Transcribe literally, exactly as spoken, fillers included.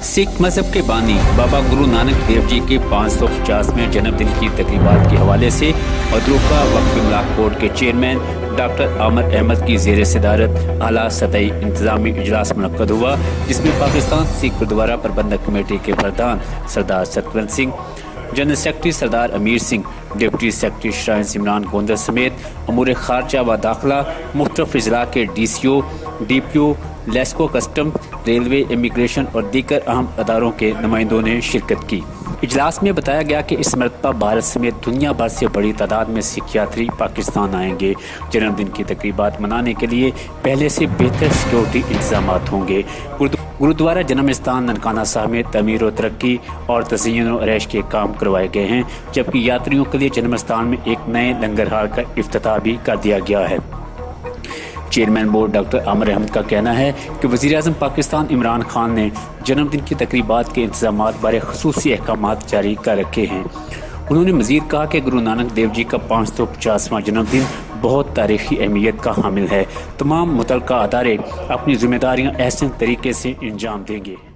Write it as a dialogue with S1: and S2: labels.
S1: सिख मजहब के बानी बाबा गुरु नानक देव जी के पाँच सौ पचासवें जन्मदिन की तकरीबात के हवाले से मदरूका वक्फ इमलाक बोर्ड के चेयरमैन डॉक्टर आमिर अहमद की ज़ेर सदारत आला सतही इंतजामी इजलास मुनक्कद हुआ, जिसमें पाकिस्तान सिख गुरुद्वारा प्रबंधक कमेटी के प्रधान Sardar Satwant Singh, general secretary Sardar Amir Singh, deputy secretary shrine Imran Gondar समेत अमूर खारजा व दाखिला, मुख्तलिफ अजला के D C O, D P O, LESCO custom, railway, immigration और दीगर अहम अदारों के नुमाइंदों ने शिरकत की। इजलास में बताया गया कि इस मरतबा भारत समेत दुनिया भर से बड़ी तादाद में सिख यात्री पाकिस्तान आएंगे। जन्मदिन की तकरीबात मनाने के लिए पहले से बेहतर सिक्योरिटी इंतजाम होंगे। गुरुद्वारा जन्म स्थान ननकाना साहब में तमीर व तरक्की और तज़य्युन व आरैश के काम करवाए गए हैं, जबकि यात्रियों के लिए जन्म स्थान में एक नए लंगर हाल का इफ्तिताह भी कर दिया गया है। Chairman board doctor Amir Ahmed का कहना है कि वज़ीर आज़म पाकिस्तान इमरान खान ने जन्मदिन की तकरीबात के इंतजामात बारे ख़ुसूसी अहकामात जारी कर रखे हैं। उन्होंने मज़ीद कहा कि गुरु नानक देव जी का पाँच सौ पचासवां जन्मदिन बहुत तारीख़ी अहमियत का हामिल है। तमाम मुतल्लिक़ा अदारे अपनी ज़िम्मेदारियाँ अहसन तरीके से अंजाम देंगे।